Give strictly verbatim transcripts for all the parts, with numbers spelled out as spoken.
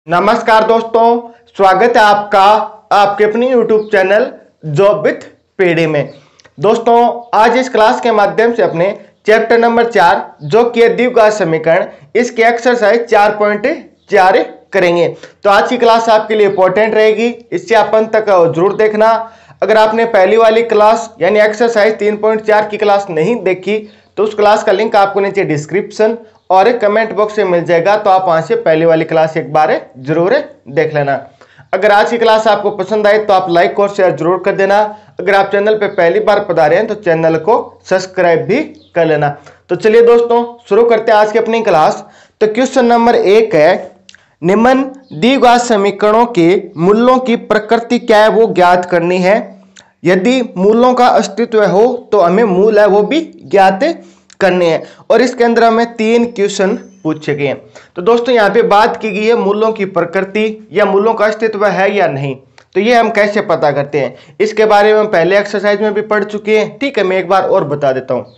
नमस्कार दोस्तों, स्वागत है आपका आपके अपनी YouTube channel job with PD में। दोस्तों, आज इस क्लास के माध्यम से अपने चैप्टर नंबर चार जो कि द्विघात समीकरण, इसके एक्सरसाइज चार पॉइंट चार करेंगे। तो आज की क्लास आपके लिए इंपॉर्टेंट रहेगी, इससे आप अंत तक जरूर देखना। अगर आपने पहली वाली क्लास यानी एक्सरसाइज तीन पॉइंट चार की क्लास नहीं देखी तो उस क्लास का लिंक आपको नीचे डिस्क्रिप्शन और एक कमेंट बॉक्स में मिल जाएगा, तो आप वहां से पहली वाली क्लास एक बार जरूर देख लेना। अगर आज की क्लास आपको पसंद आई तो आप लाइक और शेयर जरूर कर देना। अगर आप चैनल पे पहली बार पधारे हैं तो चैनल को सब्सक्राइब भी कर लेना। तो चलिए दोस्तों, शुरू करते हैं आज की अपनी क्लास। तो क्वेश्चन नंबर एक है, निम्न द्विघात समीकरणों के मूलों की प्रकृति क्या है वो ज्ञात करनी है। यदि मूलों का अस्तित्व हो तो हमें मूल है वो भी ज्ञात करने हैं। और इसके अंदर हमें तीन क्वेश्चन पूछे गए हैं। तो दोस्तों, यहाँ पे बात की गई है मूलों की प्रकृति या मूलों का अस्तित्व है या नहीं। तो ये हम कैसे पता करते हैं, इसके बारे में हम पहले एक्सरसाइज में भी पढ़ चुके हैं। ठीक है, मैं एक बार और बता देता हूँ।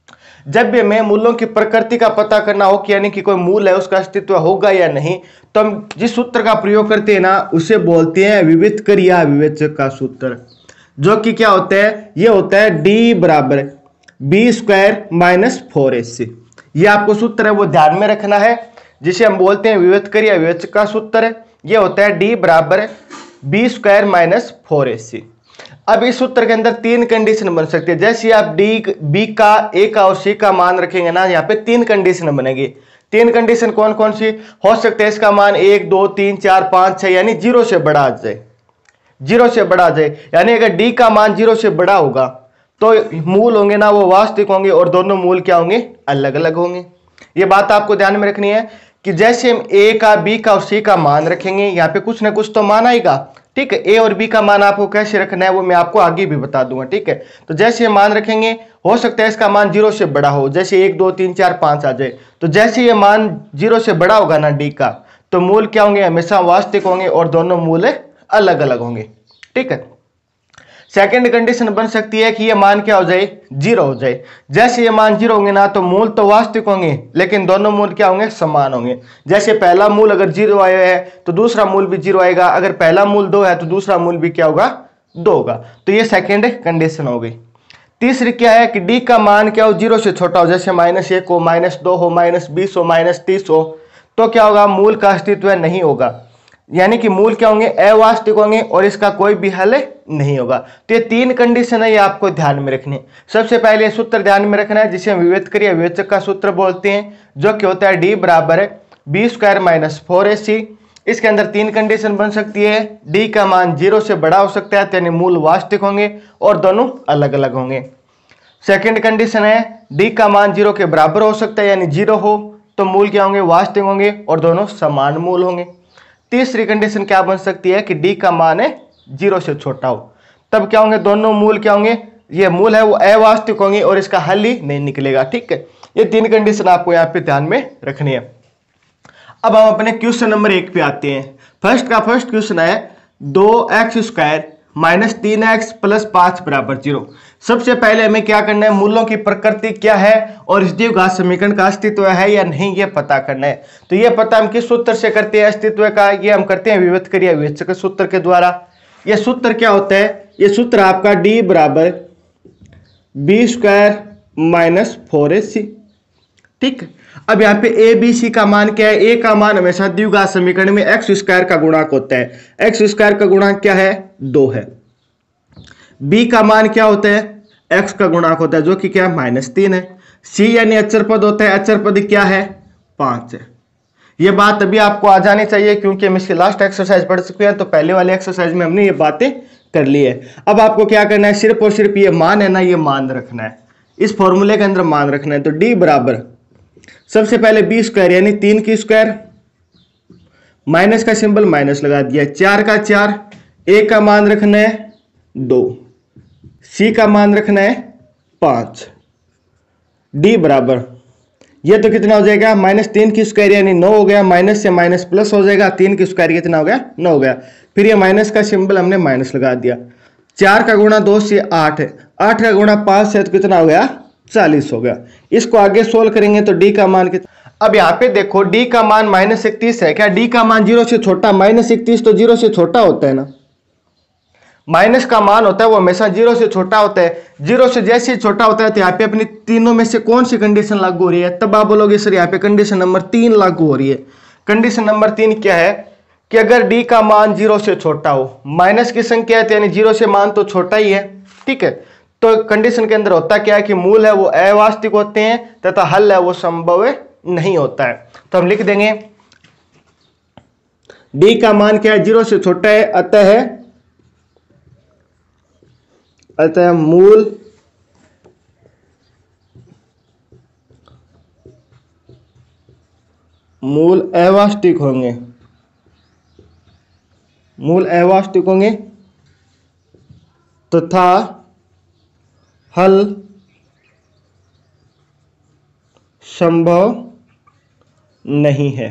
जब भी हमें मूलों की प्रकृति का पता करना हो कि यानी कि कोई मूल है उसका अस्तित्व होगा या नहीं, तो हम जिस सूत्र का प्रयोग करते हैं ना उसे बोलते हैं विवितकर या विवेचक का सूत्र, जो कि क्या होता है, ये होता है डी बराबर B square minus four A C. ये आपको सूत्र है वो ध्यान में रखना है, जिसे हम बोलते हैं विवितकर या विवेचक का सूत्र है। ये होता है डी बराबर B square minus four A C. अब इस सूत्र के अंदर तीन कंडीशन बन सकती है। जैसे आप डी बी का, ए का और सी का मान रखेंगे ना, यहाँ पे तीन कंडीशन बनेगी। तीन कंडीशन कौन कौन सी हो सकते हैं? इसका मान एक दो तीन चार पांच छह यानी जीरो से बड़ा आ जाए, जीरो से बड़ा आ जाए। यानी अगर डी का मान जीरो से बड़ा होगा तो मूल होंगे ना वो वास्तविक होंगे और दोनों मूल क्या होंगे? अलग अलग होंगे। ये बात आपको ध्यान में रखनी है कि जैसे हम ए का, बी का और सी का मान रखेंगे, यहाँ पे कुछ ना कुछ तो मान आएगा। ठीक है, ए और बी का मान आपको कैसे रखना है वो मैं आपको आगे भी बता दूंगा। ठीक है, तो जैसे मान रखेंगे, हो सकता है इसका मान जीरो से बड़ा हो, जैसे एक दो तीन चार पांच आ जाए। तो जैसे ये मान जीरो से बड़ा होगा ना डी का, तो मूल क्या होंगे? हमेशा वास्तविक होंगे और दोनों मूल अलग अलग होंगे। ठीक है, सेकंड कंडीशन बन सकती है कि ये मान क्या हो जाए? जीरो हो जाए। जैसे ये मान जीरो होंगे ना तो मूल तो वास्तविक होंगे लेकिन दोनों मूल क्या होंगे? समान होंगे। जैसे पहला मूल अगर जीरो आया है तो दूसरा मूल भी जीरो आएगा, अगर पहला मूल दो है तो दूसरा मूल भी क्या होगा? दो होगा। तो ये सेकेंड कंडीशन हो गई। तीसरी क्या है कि डी का मान क्या हो? जीरो से छोटा हो, जैसे माइनस एक हो, माइनस दो हो, माइनस बीस हो, माइनस तीस हो, तो क्या होगा? मूल का अस्तित्व नहीं होगा। यानी कि मूल क्या होंगे? अवास्तविक होंगे और इसका कोई भी हल नहीं होगा। तो ये तीन कंडीशन है, ये आपको ध्यान में रखनी है। सबसे पहले सूत्र ध्यान में रखना है जिसे हम विवेचकर या विवेचक का सूत्र बोलते हैं, जो कि होता है डी बराबर B square minus four A C. इसके अंदर तीन कंडीशन बन सकती है। डी का मान जीरो से बड़ा हो सकता है यानी मूल वास्तविक होंगे और दोनों अलग अलग होंगे। सेकेंड कंडीशन है डी का मान जीरो के बराबर हो सकता है यानी जीरो हो तो मूल क्या होंगे? वास्तविक होंगे और दोनों समान मूल होंगे। तीसरी कंडीशन क्या बन सकती है कि डी का मान है जीरो से छोटा हो, तब क्या होंगे? दोनों मूल क्या होंगे? ये मूल है वो अवास्तविक होंगे और इसका हल ही नहीं निकलेगा। ठीक है, ये तीन कंडीशन आपको यहाँ पे ध्यान में रखनी है। अब हम अपने क्वेश्चन नंबर एक पे आते हैं। फर्स्ट का फर्स्ट क्वेश्चन है दो एक्स स्क्वायर माइनस तीन एक्स प्लस पांच बराबर जीरो। सबसे पहले हमें क्या करना है? मूलों की प्रकृति क्या है और इस द्विघात समीकरण का अस्तित्व है या नहीं ये पता करना है। तो ये पता हम किस सूत्र से करते हैं अस्तित्व का? ये हम करते हैं विवितकर या विवेचक सूत्र के द्वारा। ये सूत्र क्या होता है? ये सूत्र आपका डी बराबर B square minus four A C. ठीक, अब यहाँ पे ए बी सी का मान क्या है? ए का मान हमेशा द्विघात समीकरण में एक्स स्क्वायर का गुणांक होता है। एक्स स्क्वायर का गुणांक क्या है? दो है। बी का मान क्या होता है? एक्स का गुणांक होता है, जो कि क्या है? माइनस तीन है। सी यानी अचर पद होता है, अचर पद क्या है? पांच है। ये बात अभी आपको आ जानी चाहिए क्योंकि हम इसकी लास्ट एक्सरसाइज पढ़ चुके हैं, तो पहले वाले एक्सरसाइज में हमने ये बातें कर ली है। अब आपको क्या करना है? सिर्फ और सिर्फ ये मान है ना, ये मान रखना है, इस फॉर्मूले के अंदर मान रखना है। तो डी बराबर सबसे पहले बी स्क्वायर यानी तीन की स्क्वायर, माइनस का सिंबल माइनस लगा दिया, चार का चार, ए का मान रखना है दो, सी का मान रखना है पांच। डी बराबर ये तो कितना हो जाएगा? माइनस तीन की स्क्वायर यानी नौ हो गया, माइनस से माइनस प्लस हो जाएगा, तीन की स्क्वायर कितना हो गया? नौ हो गया। फिर ये माइनस का सिंबल हमने माइनस लगा दिया। चार का गुणा दो से आठ है, आठ का गुणा पांच से तो कितना हो गया? चालीस हो गया। इसको आगे सोल्व करेंगे तो डी का मान कितना? अब यहाँ पे देखो डी का मान माइनस इकतीस है, क्या डी का मान जीरो से छोटा? माइनस इकतीस तो जीरो से छोटा होता है ना, माइनस का मान होता है वो हमेशा जीरो से छोटा होता है। जीरो से जैसे ही छोटा होता है तो यहाँ पे अपनी तीनों में से कौन सी कंडीशन लागू हो रही है? तब आप बोलोगे सर यहाँ पे कंडीशन नंबर तीन लागू हो रही है। कंडीशन नंबर तीन क्या है कि अगर डी का मान जीरो से छोटा हो, माइनस की संख्या है यानी जीरो से मान तो छोटा ही है, ठीक है। तो कंडीशन के अंदर होता क्या है कि मूल है वो अवास्तविक होते हैं तथा हल है वो संभव नहीं होता है। तो हम लिख देंगे डी का मान क्या है? जीरो से छोटा है, अतः है अतः मूल मूल अवास्तविक होंगे, मूल अवास्तविक होंगे तथा हल संभव नहीं है,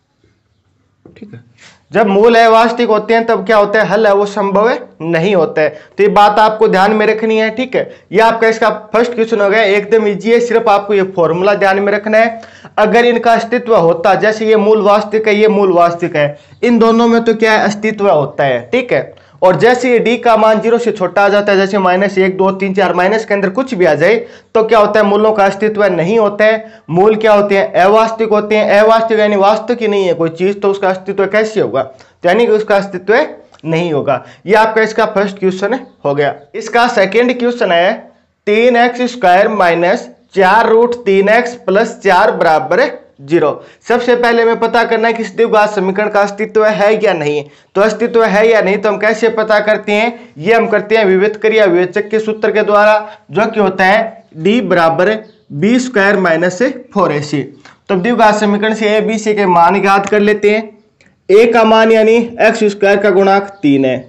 ठीक है। जब मूल अवास्तविक होते हैं तब क्या होता है? हल है वो संभव नहीं होता है। तो ये बात आपको ध्यान में रखनी है, ठीक है। ये आपका इसका फर्स्ट क्वेश्चन हो गया, एकदम इजी है, सिर्फ आपको ये फॉर्मूला ध्यान में रखना है। अगर इनका अस्तित्व होता, जैसे ये मूल वास्तविक है, ये मूल वास्तविक है, इन दोनों में तो क्या है? अस्तित्व होता है, ठीक है। और जैसे ये डी का मान जीरो से छोटा आ जाता है, जैसे माइनस एक दो तीन चार माइनस के अंदर कुछ भी आ जाए तो क्या होता है? मूलों का अस्तित्व नहीं होता है। मूल क्या होते हैं? अवास्तविक होते हैं। अवास्तविक यानी वास्तविक ही नहीं है कोई चीज, तो उसका अस्तित्व कैसे होगा? यानी कि उसका अस्तित्व नहीं होगा। ये आपका इसका फर्स्ट क्वेश्चन हो गया। इसका सेकेंड क्वेश्चन है तीन एक्स स्क्वायर माइनस चार रूट तीन एक्स प्लस चार बराबर जीरो। सबसे पहले हमें पता करना है कि इस द्विघात समीकरण का अस्तित्व है या नहीं। तो अस्तित्व है या नहीं तो हम कैसे पता करते हैं? ये हम करते हैं विविधकारी या विवेचक के सूत्र के द्वारा, जो कि होता है डी बराबर B square minus four A C. तो द्विघात समीकरण से ए बी सी के मान ज्ञात कर लेते हैं। ए का मान यानी एक्स स्क्वायर का गुणांक तीन है,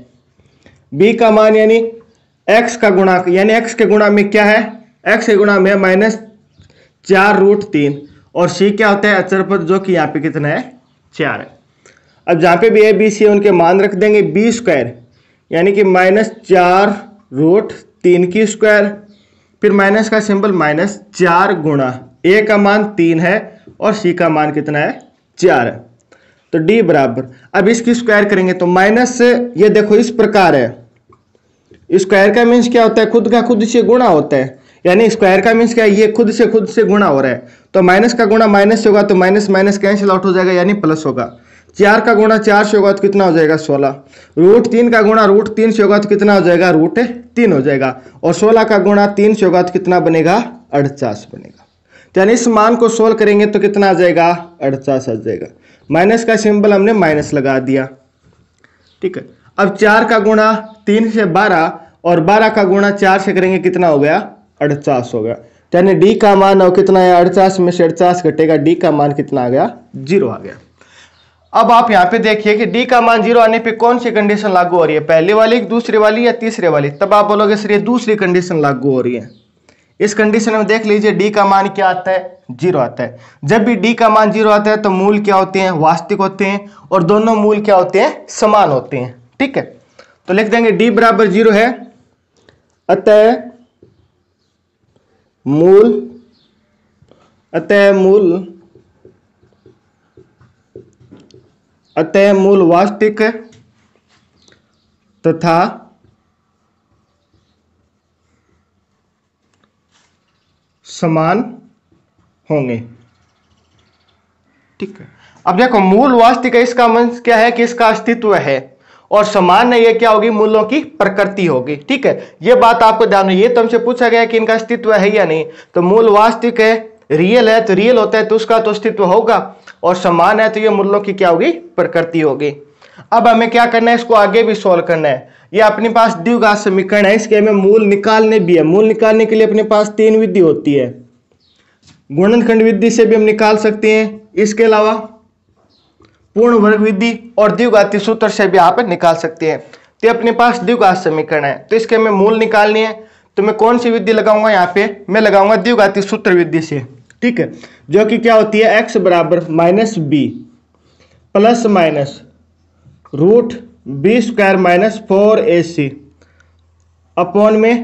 बी का मान यानी एक्स का गुणांक यानी एक्स के गुणा में क्या है? एक्स के गुणा में माइनस चार रूट तीन, और सी क्या होता है? अचर पद, जो कि यहाँ पे कितना है? चार है। अब जहाँ पे भी ए बी सी उनके मान रख देंगे। बी स्क्वायर यानी कि माइनस चार रूट तीन की स्क्वायर, फिर माइनस का सिंबल माइनस चार गुणा ए का मान तीन है और सी का मान कितना है? चार है। तो डी बराबर, अब इसकी स्क्वायर करेंगे तो माइनस, ये देखो इस प्रकार है। स्क्वायर का मीन्स क्या होता है? खुद का खुद से गुणा होता है, यानी स्क्वायर का मीन्स क्या है? ये खुद से खुद से गुणा हो रहा है। तो माइनस का गुणा माइनस से होगा तो माइनस माइनस कैंसिल आउट हो जाएगा, यानी प्लस होगा। चार का गुणा चार से होगा तो कितना हो जाएगा? सोलह। रूट तीन का गुणा रूट तीन से होगा तो कितना हो जाएगा? रूट तीन हो जाएगा। और सोलह का गुणा तीन से होगा तो कितना बनेगा? अड़चास बनेगा। तो यानी इस मान को सोल्व करेंगे तो कितना आ जाएगा? अड़चास आ जाएगा। माइनस का सिंबल हमने माइनस लगा दिया, ठीक है। अब चार का गुणा तीन से बारह और बारह का गुणा चार से करेंगे, कितना हो गया? अड़चास हो गया। यानी डी का मान और कितना है? अड़चास में से अड़चास घटेगा, डी का मान कितना आ गया? जीरो आ गया। अब आप यहाँ पे देखिए कि डी का मान जीरो आने पे कौन सी कंडीशन लागू हो रही है? पहली वाली, दूसरी वाली या तीसरे वाली? तब आप बोलोगे सर ये दूसरी कंडीशन लागू हो रही है। इस कंडीशन में देख लीजिए डी का मान क्या आता है? जीरो आता है। जब भी डी का मान जीरो आता है तो मूल क्या होते हैं? वास्तविक होते हैं, और दोनों मूल क्या होते हैं? समान होते हैं, ठीक है। तो लिख देंगे डी बराबर जीरो है, अतः मूल अतः मूल अतः मूल वास्तविक तथा समान होंगे, ठीक है। अब देखो मूल वास्तविक है, इसका मतलब क्या है कि इसका अस्तित्व है, और समान ये क्या होगी? मूलों की प्रकृति होगी, ठीक है। ये बात आपको ध्यान में, ये तुमसे पूछा गया कि इनका अस्तित्व है या नहीं। तो मूल वास्तविक है, रियल है, तो रियल होता है तो उसका तो अस्तित्व होगा, और समान है तो ये मूलों की क्या होगी? प्रकृति होगी। अब हमें क्या करना है? इसको आगे भी सोल्व करना है। ये अपने पास द्विघात समीकरण है, इसके हमें मूल निकालने भी है। मूल निकालने के लिए अपने पास तीन विधि होती है। गुणनखंड विधि से भी हम निकाल सकते हैं, इसके अलावा पूर्ण वर्ग विधि और द्विघाती सूत्र से भी आप निकाल सकते हैं। तो अपने पास द्विघात समीकरण है, तो इसके हमें मूल निकालनी है। तो मैं कौन सी विधि लगाऊंगा? यहाँ पे मैं लगाऊंगा द्विघाती सूत्र विधि से, ठीक है, जो कि क्या होती है? एक्स बराबर minus B plus minus root B square minus four A C upon में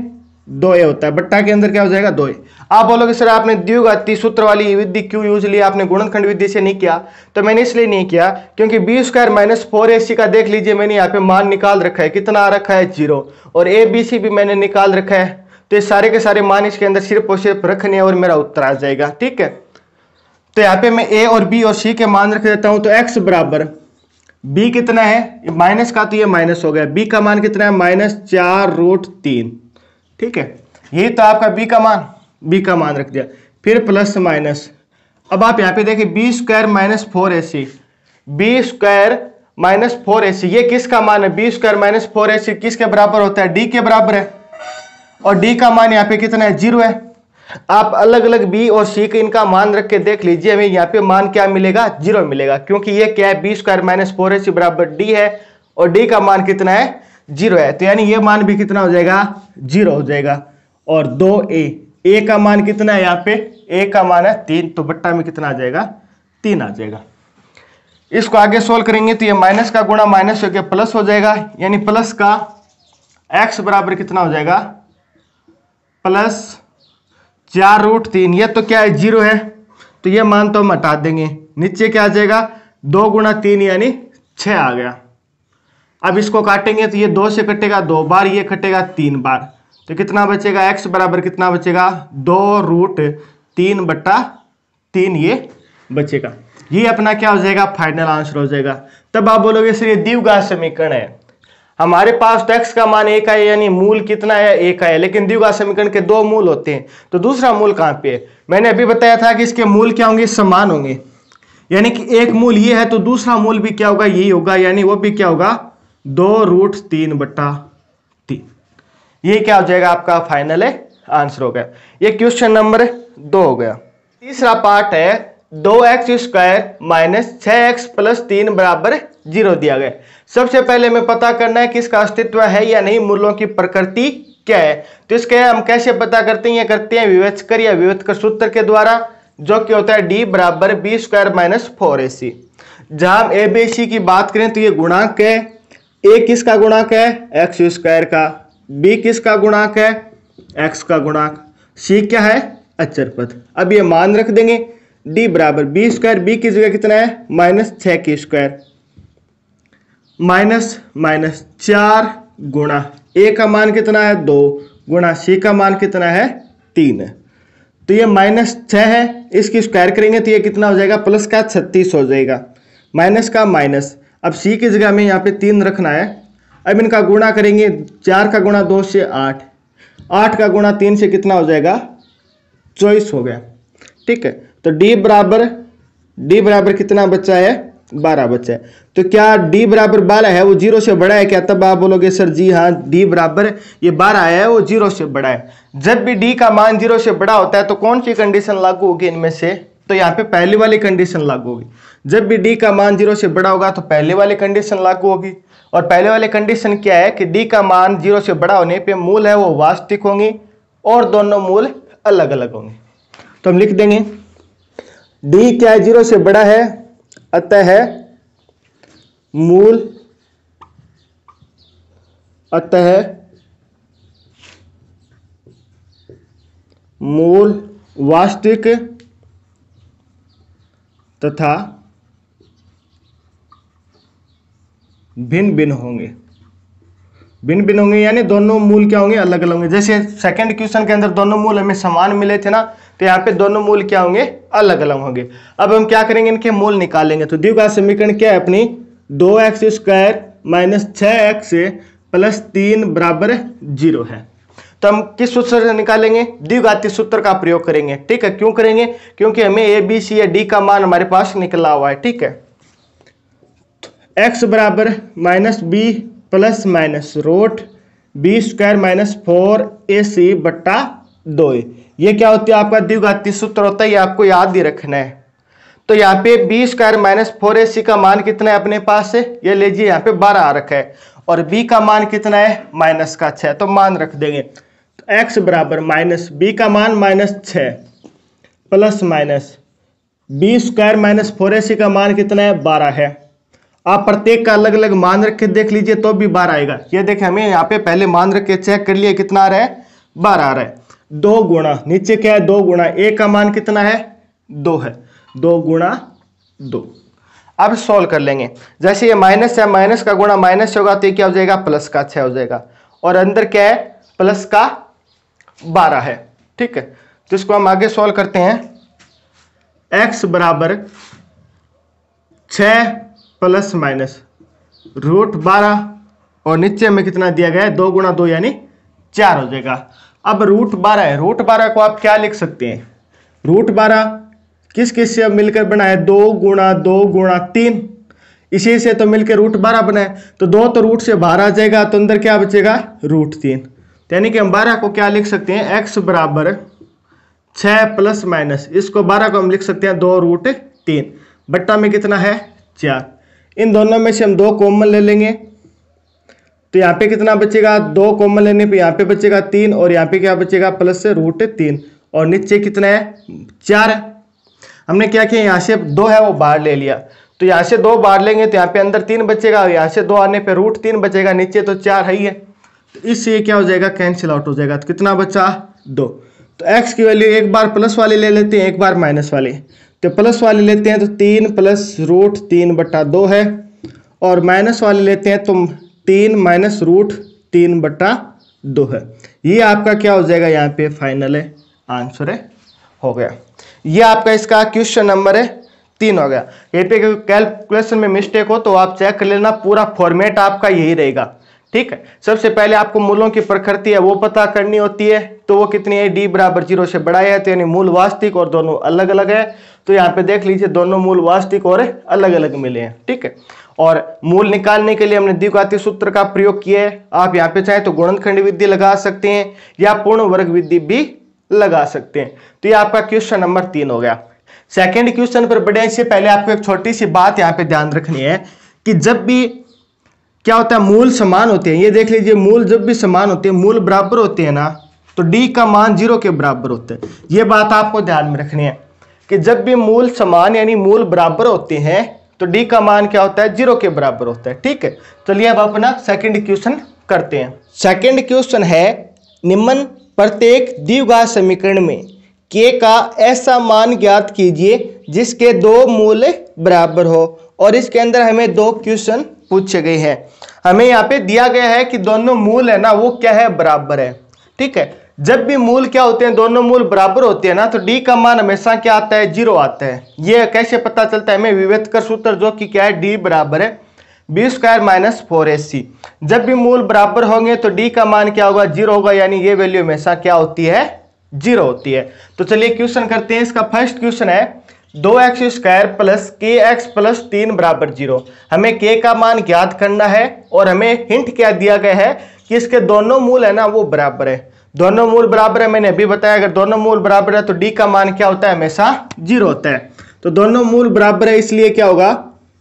दो ए होता है, बट्टा के अंदर क्या हो जाएगा, दो ए। आप बोलोगे सर आपने द्विघाती सूत्र वाली विधि क्यों यूज लिया, आपने गुणनखंड विधि से नहीं किया? तो मैंने इसलिए नहीं किया क्योंकि B square minus four A C का देख लीजिए मैंने यहाँ पे मान निकाल रखा है, कितना आ रखा है, जीरो, और ए बी सी भी मैंने निकाल रखा है। तो ये सारे के सारे मान इसके अंदर सिर्फ और सिर्फ रखने हैं और मेरा उत्तर आ जाएगा। ठीक है, तो यहाँ पे मैं ए और बी और सी के मान रख देता हूं। तो एक्स बराबर बी कितना है, माइनस का, तो ये माइनस हो गया। बी का मान कितना है, माइनस चार रूट तीन। ठीक है, यही तो आपका बी का मान, बी का मान रख दिया। फिर प्लस माइनस, अब आप यहाँ पे देखिए B square minus four A C, B square minus four A C, ये किसका मान है, B square minus four A C किसके बराबर होता है, डी के बराबर है, और डी का मान यहाँ पे कितना है, जीरो है। आप अलग अलग बी और सी के इनका मान रख के देख लीजिए, हमें यहाँ पे मान क्या मिलेगा, जीरो मिलेगा, क्योंकि ये क्या है, B square minus four A C बराबर डी है और डी का मान कितना है, जीरो है। तो यानी ये मान भी कितना हो जाएगा, जीरो हो जाएगा। और दो ए, ए का मान कितना है, यहाँ पे ए का मान है तीन, तो बट्टा में कितना आ जाएगा, तीन आ जाएगा। इसको आगे सोल्व करेंगे तो ये माइनस का गुणा माइनस होकर प्लस हो जाएगा, यानी प्लस का एक्स बराबर कितना हो जाएगा, प्लस चार रूट तीन। ये तो क्या है, जीरो है, तो ये मान तो हम हटा देंगे, नीचे क्या आ जाएगा, दो गुणा तीन यानी छः आ गया। अब इसको काटेंगे तो ये दो से कटेगा दो बार, ये कटेगा तीन बार, तो कितना बचेगा, एक्स बराबर कितना बचेगा, दो रूट तीन बट्टा तीन ये बचेगा। ये अपना क्या हो जाएगा, फाइनल आंसर हो जाएगा। तब आप बोलोगे सर ये द्विघात समीकरण है, हमारे पास तो x का मान एक है, यानी मूल कितना है, एक है, लेकिन द्विघात समीकरण के दो मूल होते हैं, तो दूसरा मूल कहाँ पे है? मैंने अभी बताया था कि इसके मूल क्या होंगे, समान होंगे, यानी कि एक मूल ये है तो दूसरा मूल भी क्या होगा, यही होगा, यानी वो भी क्या होगा, दो रूट तीन बट्टा तीन। ये क्या हो जाएगा, आपका फाइनल है आंसर हो गया। ये क्वेश्चन नंबर दो हो गया। तीसरा पार्ट है, दो एक्स स्क्वायर माइनस छह एक्स प्लस तीन बराबर जीरो दिया गया। सबसे पहले हमें पता करना है कि इसका अस्तित्व है या नहीं, मूलों की प्रकृति क्या है। तो इसके हम कैसे पता करते हैं, ये करते हैं विवेचकर या विवेचकर सूत्र के द्वारा, जो कि होता है डी बराबर B square minus four A C. जहां हम ए बी सी की बात करें तो ये गुणांक है, ए किसका गुणांक है, एक्स स्क्वायर का, बी किसका गुणांक है, एक्स का गुणांक, सी क्या है, अचर पद। अब ये मान रख देंगे, डी बराबर बी स्क्वायर, बी की जगह कितना है, माइनस छः की स्क्वायर, माइनस माइनस चार गुणा ए का मान कितना है, दो गुणा सी का मान कितना है, तीन है। तो ये माइनस छः है, इसकी स्क्वायर करेंगे तो ये कितना हो जाएगा, प्लस का छत्तीस हो जाएगा, माइनस का माइनस। अब सी की जगह में यहाँ पे तीन रखना है। अब इनका गुणा करेंगे, चार का गुणा दो से आठ, आठ का गुणा तीन से कितना हो जाएगा, चौबीस हो गया। ठीक है, तो d बराबर d बराबर कितना बचा है, बारह बचा है। तो क्या d बराबर बारह है, वो जीरो से बड़ा है क्या? तब आप बोलोगे सर जी हाँ, d बराबर ये बारह है, वो जीरो से बड़ा है। जब भी d का मान जीरो से बड़ा होता है तो कौन सी कंडीशन लागू होगी इनमें से? तो यहाँ पे पहली वाली कंडीशन लागू होगी। जब भी d का मान जीरो से बड़ा होगा तो पहले वाली कंडीशन लागू होगी। और पहले वाली कंडीशन क्या है कि d का मान जीरो से बड़ा होने पे मूल है वो वास्तविक होंगी और दोनों मूल अलग अलग होंगे। तो हम लिख देंगे d क्या है, जीरो से बड़ा है, अतः है मूल, अतः मूल वास्तविक तथा भिन्न भिन्न होंगे। भिन्न भिन्न होंगे यानी दोनों मूल क्या होंगे, अलग अलग होंगे। जैसे सेकंड क्वेश्चन के अंदर दोनों मूल हमें समान मिले थे ना, तो यहाँ पे दोनों मूल क्या होंगे, अलग अलग होंगे। अब हम क्या करेंगे, इनके मूल निकालेंगे। तो द्विघात समीकरण क्या है अपनी, दो एक्स स्क्वायर माइनस छः एक्स प्लस तीन बराबर जीरो है। तो हम किस सूत्र से निकालेंगे, द्विघाती सूत्र का प्रयोग करेंगे। ठीक है, क्यों करेंगे, क्योंकि हमें ए बी सी या डी का मान हमारे पास निकला हुआ है। ठीक है, एक्स बराबर minus B plus minus root B square minus four A C बट्टा दो ए। ये क्या होती है, आपका द्विघाती सूत्र होता है, ये आपको याद ही रखना है। तो यहाँ पे B square minus four A C का मान कितना है अपने पास से, ये लीजिए यहाँ पे बारह आ रखा है, और बी का मान कितना है, माइनस का छः, तो मान रख देंगे। तो एक्स बराबर माइनस बी का मान माइनस छः plus minus B square minus four A C का मान कितना है, बारह है। आप प्रत्येक का अलग अलग मान रख के देख लीजिए तो भी बारह आएगा। ये देखें, हमें यहाँ पे पहले मान रख के चेक कर लिए कितना आ रहा है, बारह आ रहा है। दो गुणा नीचे क्या है, दो गुणा ए का मान कितना है, दो है, दो गुणा दो। अब सॉल्व कर लेंगे। जैसे ये माइनस है, माइनस का गुणा माइनस से होगा तो ये क्या हो जाएगा, प्लस का छह हो जाएगा। और अंदर क्या है, प्लस का बारह है। ठीक है, तो इसको हम आगे सॉल्व करते हैं। x बराबर छह प्लस माइनस रूट बारह और नीचे में कितना दिया गया है, दो गुणा दो यानी चार हो जाएगा। अब रूट बारह है, रूट बारह को आप क्या लिख सकते हैं, रूट बारह किस किस से मिलकर बना है, दो गुणा दो गुणा तीन, इसी से तो मिलकर रूट बारह बना है। तो दो तो रूट से बाहर आ जाएगा तो अंदर क्या बचेगा, रूट तीन। यानी कि हम बारह को क्या लिख सकते हैं, x बराबर छः प्लस माइनस, इसको बारह को हम लिख सकते हैं दो रूट तीन, बट्टा में कितना है चार। इन दोनों में से हम दो कॉमन ले लेंगे तो यहाँ पे कितना बचेगा, दो कॉमन लेने पे यहाँ पे बचेगा तीन और यहाँ पे क्या बचेगा प्लस से रूट तीन और नीचे कितना है चार है। हमने क्या किया, यहाँ से दो है वो बाहर ले लिया तो यहाँ से दो बाहर लेंगे तो यहाँ पे अंदर तीन बचेगा, यहाँ से दो आने पे रूट तीन बचेगा, नीचे तो चार है ही है। तो इससे क्या हो जाएगा, कैंसिल आउट हो जाएगा। तो कितना बचा, दो। तो x की वैल्यू एक बार प्लस वाली ले लेते हैं, एक बार माइनस वाली। तो प्लस वाली लेते हैं तो तीन प्लस रूट तीन बट्टा दो है और माइनस वाली लेते हैं तो तीन माइनस रूट तीन बट्टा दो है। ये आपका क्या हो जाएगा, यहाँ पे फाइनल है आंसर है, हो गया। ये आपका इसका क्वेश्चन नंबर है तीन हो गया। ये पे कैलकुलेशन में मिस्टेक हो तो आप चेक कर लेना, पूरा फॉर्मेट आपका यही रहेगा। ठीक है, सबसे पहले आपको मूलों की प्रकृति है वो पता करनी होती है। तो वो कितनी है, डी बराबर जीरो से बड़ा है, तो यानी मूल वास्तविक और दोनों अलग अलग है। तो यहाँ पे देख लीजिए दोनों मूल वास्तविक और अलग अलग मिले हैं। ठीक है, और मूल निकालने के लिए हमने द्विघातीय सूत्र का प्रयोग किया है। आप यहाँ पे चाहे तो गुणनखंड विधि लगा सकते हैं या पूर्ण वर्ग विधि भी लगा सकते हैं। तो ये आपका क्वेश्चन नंबर तीन हो गया। सेकंड क्वेश्चन पर बढ़े इससे पहले आपको एक छोटी सी बात यहाँ पे ध्यान रखनी है कि जब भी क्या होता है, मूल समान होते हैं, ये देख लीजिए मूल जब भी समान होते हैं, मूल बराबर होते हैं ना, तो डी का मान जीरो के बराबर होता है। ये बात आपको ध्यान में रखनी है कि जब भी मूल समान यानी मूल बराबर होते हैं तो डी का मान क्या होता है, जीरो के बराबर होता है। ठीक है, चलिए अब अपना सेकंड क्वेश्चन करते हैं। सेकंड क्वेश्चन है, निम्न प्रत्येक द्विघात समीकरण में k का ऐसा मान ज्ञात कीजिए जिसके दो मूल बराबर हो। और इसके अंदर हमें दो क्वेश्चन पूछे गए हैं। हमें यहाँ पे दिया गया है कि दोनों मूल है ना वो क्या है, बराबर है। ठीक है, जब भी मूल क्या होते हैं, दोनों मूल बराबर होते हैं ना, तो डी का मान हमेशा क्या आता है, जीरो आता है। ये कैसे पता चलता है, हमें विभेदकर सूत्र जो कि क्या है, डी बराबर है B square minus four A C. जब भी मूल बराबर होंगे तो डी का मान क्या होगा, जीरो होगा, यानी ये वैल्यू हमेशा क्या होती है, जीरो होती है। तो चलिए क्वेश्चन करते हैं। इसका फर्स्ट क्वेश्चन है, दो X square plus K X plus तीन बराबर जीरो। हमें के का मान ज्ञात करना है और हमें हिंट क्या दिया गया है कि इसके दोनों मूल है ना वो बराबर है। दोनों मूल बराबर है, मैंने अभी बताया अगर दोनों मूल बराबर है तो डी का मान क्या होता है, हमेशा जीरो होता है। तो दोनों मूल बराबर है इसलिए क्या होगा,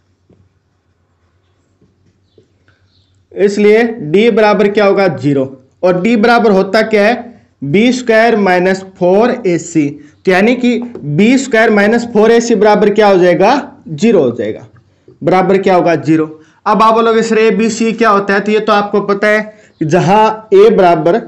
इसलिए डी बराबर क्या होगा, जीरो। और डी बराबर होता क्या है, B square minus four A C. तो यानी कि B square minus four A C बराबर क्या हो जाएगा, जीरो हो जाएगा। बराबर क्या होगा, जीरो। अब आप बोलोगे सर ए बी सी क्या होता है, तो ये तो आपको पता है कि जहां ए बराबर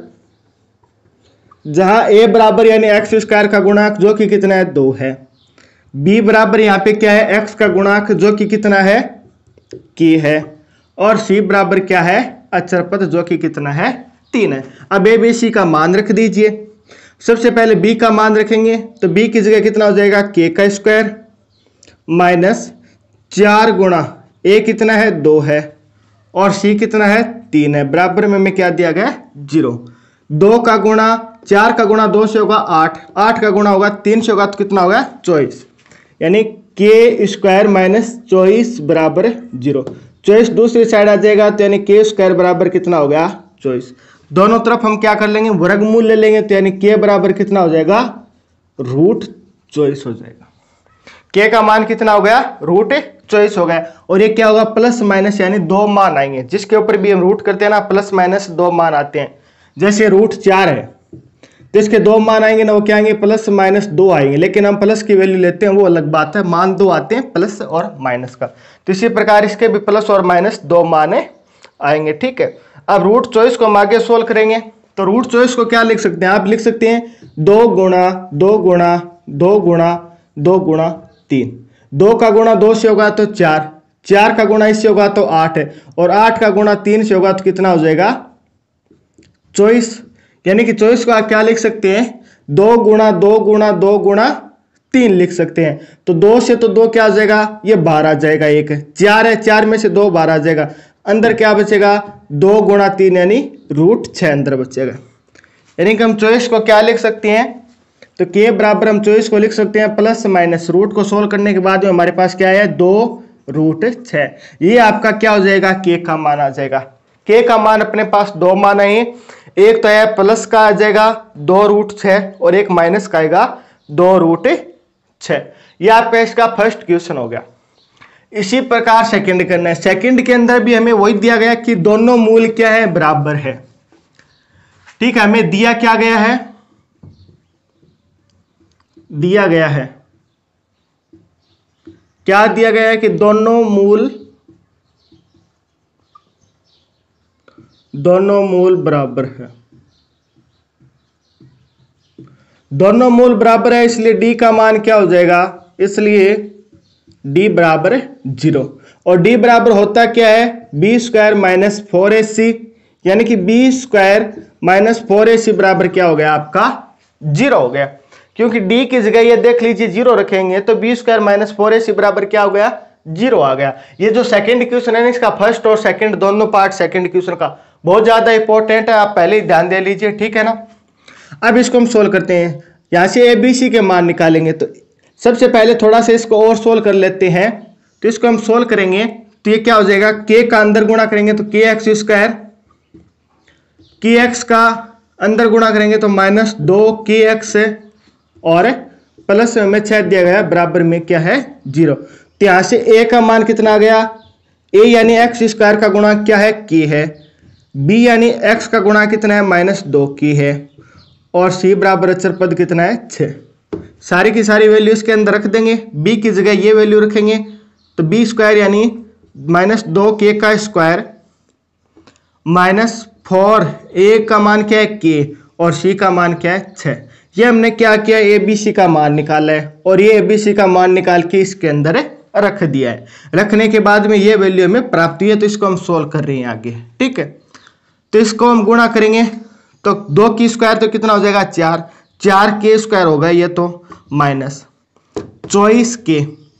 जहां ए बराबर यानी एक्स स्क्वायर का गुणांक जो कि कितना है, दो है। बी बराबर यहाँ पे क्या है, एक्स का गुणांक जो कि कितना है, की है। और सी बराबर क्या है, अचर पद जो कि कितना है, तीन है। अब ए बी सी का मान रख दीजिए। सबसे पहले b का मान रखेंगे तो b की जगह कितना हो जाएगा, k का स्क्वायर माइनस चार गुणा a कितना है, दो है और c कितना है, तीन है। बराबर में हमें क्या दिया गया, जीरो। दो का गुणा चार का गुणा दो से होगा आठ, आठ का गुणा होगा तीन से होगा तो कितना होगा, चौबीस। यानी के स्क्वायर माइनस चौबीस बराबर जीरो। चौबीस दूसरी साइड आ जाएगा तो यानी के स्क्वायर बराबर कितना हो गया, चौबीस। दोनों तरफ हम क्या कर लेंगे, वर्गमूल ले लेंगे तो यानी के बराबर कितना हो जाएगा, रूट चौबीस हो जाएगा। के का मान कितना हो गया, रूट चौबीस हो गया। और ये क्या होगा, प्लस माइनस यानी दो मान आएंगे। जिसके ऊपर भी हम रूट करते हैं ना, प्लस माइनस दो मान आते हैं। जैसे रूट चार है तो इसके दो मान आएंगे ना, वो क्या आएंगे, प्लस माइनस दो आएंगे। लेकिन हम प्लस की वैल्यू लेते हैं वो अलग बात है, मान दो आते हैं प्लस और माइनस का। तो इसी प्रकार इसके भी प्लस और माइनस दो मान आएंगे। ठीक है, अब रूट चौबीस को हम आगे सोल्व करेंगे तो रूट चॉइस को क्या लिख सकते हैं, आप लिख सकते हैं दो गुणा दो गुणा दो गुणा दो गुणा तीन। दो का गुणा दो से होगा तो चार, चार का गुणा इससे होगा तो आठ है, और आठ का गुणा तीन से होगा तो कितना हो जाएगा चौबीस। यानी कि चौबीस को आप क्या लिख सकते हैं, दो गुणा दो गुणा दो गुणा तीन लिख सकते हैं। तो दो से तो दो क्या आ जाएगा, ये बाहर आ जाएगा, एक चार है, चार में से दो बाहर आ जाएगा, अंदर क्या बचेगा दो गुणा तीन यानी रूट छः अंदर बचेगा। यानी कि हम चौबीस को क्या लिख सकते हैं, तो के बराबर हम चौबीस को लिख सकते हैं प्लस माइनस रूट को सोल्व करने के बाद में हमारे पास क्या है दो रूट छः। ये आपका क्या हो जाएगा के का मान आ जाएगा। के का मान अपने पास दो मान है, एक तो है प्लस का आ जाएगा दो रूट छः और एक माइनस का आएगा दो रूट छः। ये आपका इसका फर्स्ट क्वेश्चन हो गया। इसी प्रकार सेकंड करना है। सेकंड के अंदर भी हमें वही दिया गया कि दोनों मूल क्या है बराबर है। ठीक है, हमें दिया क्या गया है, दिया गया है क्या दिया गया है कि दोनों मूल दोनों मूल बराबर है। दोनों मूल बराबर है, इसलिए डी का मान क्या हो जाएगा, इसलिए डी बराबर जीरो। और डी बराबर होता क्या है B square minus four A C, यानी कि B square minus four A C बराबर क्या हो गया आपका जीरो हो गया। क्योंकि डी की जगह ये देख लीजिए जीरो रखेंगे तो B square minus four A C बराबर क्या हो गया जीरो आ गया। ये जो सेकंड क्वेश्चन है इसका फर्स्ट और सेकंड दोनों पार्ट सेकंड क्वेश्चन का बहुत ज्यादा इंपॉर्टेंट है, आप पहले ही ध्यान दे लीजिए, ठीक है ना। अब इसको हम सोल्व करते हैं, यहां से ए बी सी के मान निकालेंगे। तो सबसे पहले थोड़ा सा इसको और सोल्व कर लेते हैं। तो इसको हम सोल्व करेंगे तो ये क्या हो जाएगा, के का अंदर गुणा करेंगे तो के एक्स स्क्वायर, के एक्स का अंदर गुणा करेंगे तो माइनस दो के एक्स और प्लस में छह दिया गया बराबर में क्या है जीरो। तो यहां से ए का मान कितना आ गया, ए यानी एक्स स्क्वायर का गुणा क्या है के है, बी यानी एक्स का गुणा कितना है माइनस दो की है, और सी बराबर अचर पद कितना है छः। सारी की सारी वैल्यू इसके अंदर रख देंगे, बी की जगह ये वैल्यू रखेंगे तो बी स्क्वायर यानी माइनस दो के का स्क्वायर माइनस फोर, ए का मान क्या है के और सी का मान क्या है छः। ये हमने क्या किया, ए बी सी का मान निकाला है और ये ए बी सी का मान निकाल के इसके अंदर रख दिया है। रखने के बाद में ये वैल्यू हमें प्राप्त हुई है, तो इसको हम सोल्व कर रहे हैं आगे, ठीक है। तो इसको हम गुणा करेंगे तो दो की स्क्वायर तो कितना हो जाएगा चार, चार के स्क्वायर होगा ये तो माइनस चौबीस के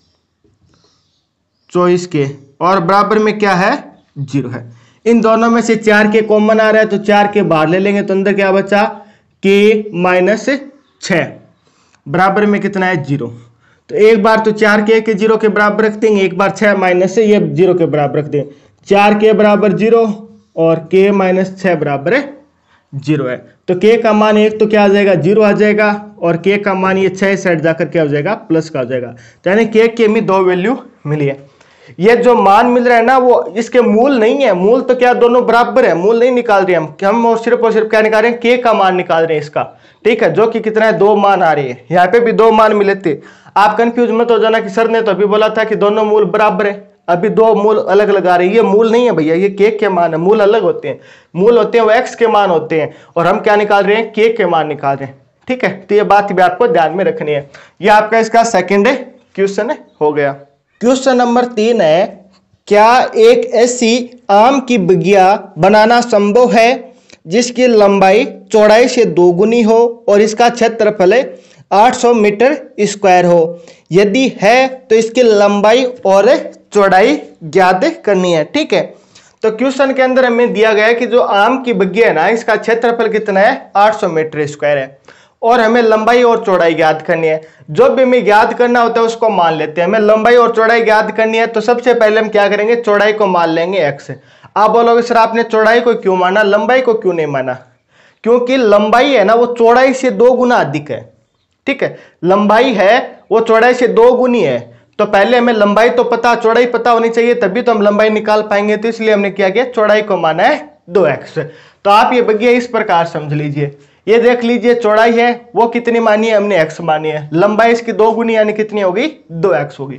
चौबीस के और बराबर में क्या है जीरो है। इन दोनों में से चार के कॉमन आ रहा है तो चार के बाहर ले लेंगे तो अंदर क्या बचा के माइनस छः बराबर में कितना है जीरो। तो एक बार तो चार के के जीरो के बराबर रख देंगे, एक बार छः माइनस से ये जीरो के बराबर रख देंगे। चार के बराबर जीरो और के माइनस छः बराबर है जीरो है। तो के का मान एक तो क्या आ जाएगा जीरो आ जाएगा और के का मान ये छः साइड जाकर क्या हो जाएगा प्लस का हो जाएगा। तो यानी के के में दो वैल्यू मिली है। ये जो मान मिल रहा है ना वो इसके मूल नहीं है, मूल तो क्या दोनों बराबर है, मूल नहीं निकाल रहे हम हम और सिर्फ और सिर्फ क्या निकाल रहे हैं के का मान निकाल रहे हैं इसका, ठीक है, जो कि कितना है दो मान आ रही है। यहाँ पे भी दो मान मिले थे, आप कंफ्यूज मत हो जाना कि सर ने तो अभी बोला था कि दोनों मूल बराबर है, अभी दो मूल अलग अलग आ रहे हैं। ये मूल नहीं है भैया, ये के के मान है, मूल अलग होते हैं, मूल होते हैं वो एक्स के मान होते हैं और हम क्या निकाल रहे हैं के के मान निकाल रहे हैं, ठीक है। तो ये बात भी आपको ध्यान में रखनी है। ये आपका इसका सेकेंड क्वेश्चन हो गया। क्वेश्चन नंबर तीन है, क्या एक ऐसी आम की बगिया बनाना संभव है जिसकी लंबाई चौड़ाई से दोगुनी हो और इसका क्षेत्रफल आठ सौ मीटर स्क्वायर हो? यदि है तो इसकी लंबाई और चौड़ाई ज्ञात करनी है, ठीक है। तो क्वेश्चन के अंदर हमें दिया गया है कि जो आम की बगिया है ना इसका क्षेत्रफल कितना है आठ सौ मीटर स्क्वायर है और हमें लंबाई और चौड़ाई ज्ञात करनी है। जो भी हमें ज्ञात करना होता है उसको मान लेते हैं। हमें लंबाई और चौड़ाई ज्ञात करनी है तो सबसे पहले हम क्या करेंगे, चौड़ाई को मान लेंगे एक्स। आप बोलोगे सर आपने चौड़ाई को क्यों माना, लंबाई को क्यों नहीं माना? क्योंकि लंबाई है ना वो चौड़ाई से दो गुना अधिक है, ठीक है। लंबाई है वो चौड़ाई से दो गुनी है, तो पहले हमें लंबाई तो पता चौड़ाई पता होनी चाहिए तभी तो हम लंबाई निकाल पाएंगे। तो इसलिए हमने क्या किया, चौड़ाई को माना है दो एक्स। तो आप ये बगिया इस प्रकार समझ लीजिए, ये देख लीजिए चौड़ाई है वो कितनी मानी है, हमने एक्स मानी है, लंबाई इसकी दो गुनी यानी कितनी होगी, दो एक्स होगी।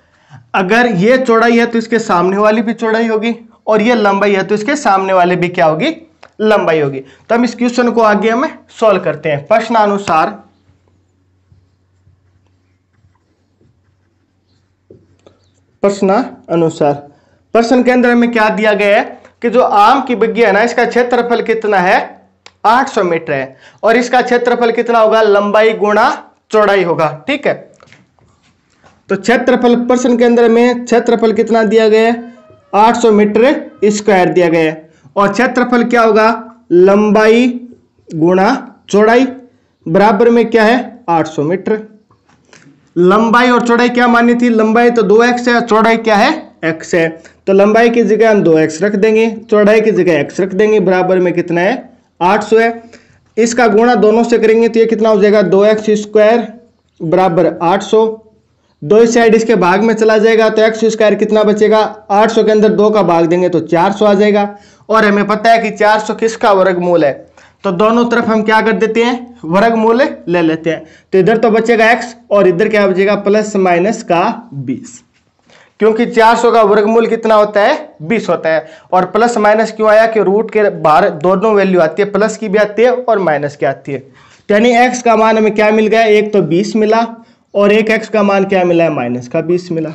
अगर ये चौड़ाई है तो इसके सामने वाली भी चौड़ाई होगी और ये लंबाई है तो इसके सामने वाले भी क्या होगी, लंबाई होगी। तो हम इस क्वेश्चन को आगे हमें सॉल्व करते हैं। प्रश्नानुसार प्रश्न अनुसार प्रश्न के अंदर हमें क्या दिया गया है कि जो आम की बग्गी है ना, इसका क्षेत्रफल कितना है, आठ सौ मीटर है, और इसका क्षेत्रफल कितना होगा, लंबाई गुणा चौड़ाई होगा। ठीक है, तो क्षेत्रफल प्रश्न के अंदर में क्षेत्रफल कितना दिया गया है, आठ सौ मीटर स्क्वायर दिया गया है, और क्षेत्रफल क्या होगा, लंबाई गुणा चौड़ाई बराबर में क्या है, आठ सौ मीटर। लंबाई और चौड़ाई क्या मानी थी, लंबाई तो दो एक्स है, चौड़ाई क्या है, एक्स है। तो लंबाई की जगह हम दो एक्स रख देंगे, चौड़ाई की जगह एक्स रख देंगे, बराबर में कितना है, आठ सौ है। इसका गुणा दोनों से करेंगे तो ये कितना हो जाएगा, दो एक्स स्क्वायर बराबर आठ सौ। दो साइड इसके भाग में चला जाएगा तो एक्स स्क्वायर कितना बचेगा, आठ सौ के अंदर दो का भाग देंगे तो चार सौ आ जाएगा। और हमें पता है कि चार सौ किसका वर्गमूल है, तो दोनों तरफ हम क्या कर देते हैं, वर्गमूल ले लेते हैं। तो इधर तो बचेगा x और इधर क्या बचेगा, प्लस माइनस का बीस, क्योंकि चार सौ का वर्गमूल कितना होता है, बीस होता है। और प्लस माइनस क्यों आया कि रूट के बाहर दोनों वैल्यू आती है, प्लस की भी आती है और माइनस की आती है। यानी x का मान हमें क्या मिल गया, एक तो बीस मिला और एक x का मान क्या मिला है, माइनस का बीस मिला।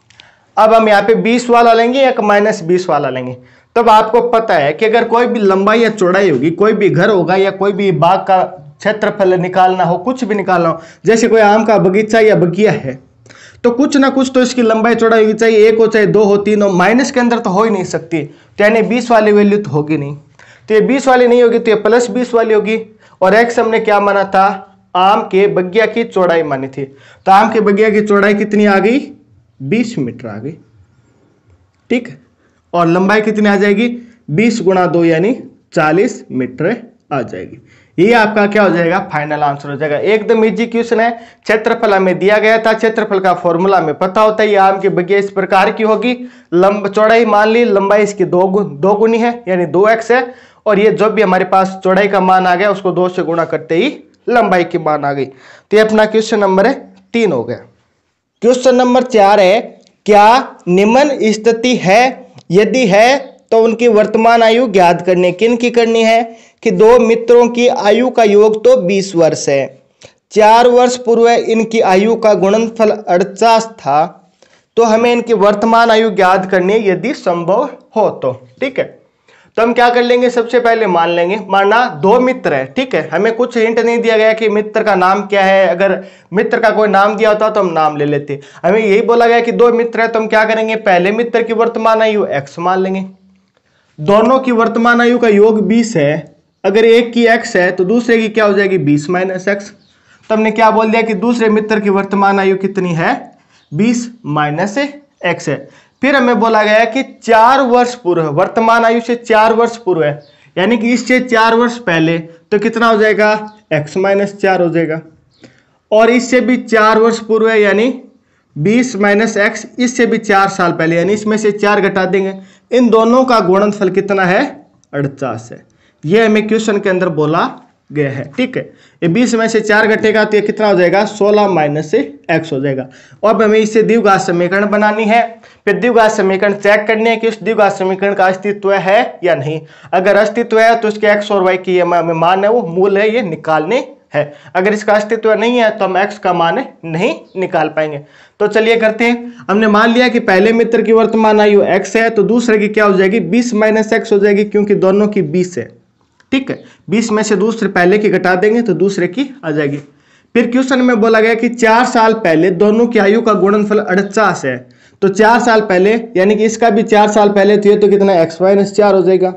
अब हम यहाँ पे बीस वाला लेंगे या माइनस बीस वाला लेंगे। तब आपको पता है कि अगर कोई भी लंबाई या चौड़ाई होगी, कोई भी घर होगा या कोई भी बाग का क्षेत्रफल निकालना हो, कुछ भी निकालना हो, जैसे कोई आम का बगीचा या बगिया है, तो कुछ ना कुछ तो इसकी लंबाई चौड़ाई होगी, चाहे एक हो चाहे दो हो तीन हो, माइनस के अंदर तो हो ही नहीं सकती। तो यानी बीस वाली वैल्यू तो होगी नहीं, तो ये बीस वाली नहीं होगी तो ये प्लस बीस वाली होगी। और एक्स हमने क्या माना था, आम के बगिया की चौड़ाई मानी थी, तो आम के बगिया की चौड़ाई कितनी आ गई, बीस मीटर आ गई। ठीक, और लंबाई कितनी आ जाएगी, बीस गुणा दो यानी चालीस मीटर आ जाएगी। ये आपका क्या हो जाएगा, फाइनल आंसर हो जाएगा। एकदम इजी क्वेश्चन है। क्षेत्रफल हमें दिया गया था, क्षेत्रफल का फॉर्मूला हमें पता होता है। ये आम की बगिया इस प्रकार की होगी, लंब चौड़ाई मान ली, लंबाई इसकी दो गु, दो गुनी है यानी दो एक्स है, और ये जो भी हमारे पास चौड़ाई का मान आ गया उसको दो से गुणा करते ही लंबाई की मान आ गई। तो ये अपना क्वेश्चन नंबर है तीन हो गया। क्वेश्चन नंबर चार है, क्या निम्न स्थिति है, यदि है तो उनकी वर्तमान आयु ज्ञात करनी। किन की करनी है कि दो मित्रों की आयु का योग तो बीस वर्ष है, चार वर्ष पूर्व इनकी आयु का गुणनफल अड़चास था, तो हमें इनकी वर्तमान आयु ज्ञात करनी है यदि संभव हो तो। ठीक है, तो हम क्या कर लेंगे, सबसे पहले मान लेंगे, माना दो मित्र है। ठीक है, हमें कुछ हिंट नहीं दिया गया कि मित्र का नाम क्या है, अगर मित्र का कोई नाम दिया होता तो हम नाम ले लेते। हमें यही बोला गया कि दो मित्र है, तो हम क्या करेंगे, पहले मित्र की वर्तमान आयु x मान लेंगे, दोनों की वर्तमान आयु का योग बीस है, अगर एक की x है तो दूसरे की क्या हो जाएगी, बीस माइनस एक्स। तो हमने क्या बोल दिया कि दूसरे मित्र की वर्तमान आयु कितनी है, बीस माइनस एक्स है। फिर हमें बोला गया कि चार वर्ष पूर्व, वर्तमान आयु से चार वर्ष पूर्व है, यानी कि इससे चार वर्ष पहले, तो कितना हो जाएगा, x माइनस चार हो जाएगा। और इससे भी चार वर्ष पूर्व है, यानी बीस माइनस एक्स, इससे भी चार साल पहले, यानी इसमें से चार घटा देंगे, इन दोनों का गुणनफल कितना है, अड़चास है। ये हमें क्वेश्चन के अंदर बोला गया है। ठीक है, ये बीस में से चार घटेगा तो ये कितना हो जाएगा, सोलह माइनस से एक्स हो जाएगा। अब हमें इससे द्विघात समीकरण बनानी है, फिर द्विघात समीकरण चेक करनी है कि उस द्विघात समीकरण का अस्तित्व है या नहीं। अगर अस्तित्व है तो उसके एक्स और वाई की ये मान है, वो मूल है, ये निकालने है। अगर इसका अस्तित्व नहीं है तो हम x का मान नहीं निकाल पाएंगे। तो चलिए करते हैं। हमने मान लिया कि पहले मित्र की वर्तमान आयु x है, तो दूसरे की क्या हो जाएगी, बीस माइनस एक्स हो जाएगी, क्योंकि दोनों की बीस है। ठीक है, बीस में से दूसरे पहले की घटा देंगे तो दूसरे की आ जाएगी। फिर क्वेश्चन में बोला गया कि चार साल पहले दोनों की आयु का गुणनफल अड़चास है, तो चार साल पहले यानी कि इसका भी चार साल पहले तो ये तो कितना एक्स माइनस चार हो जाएगा,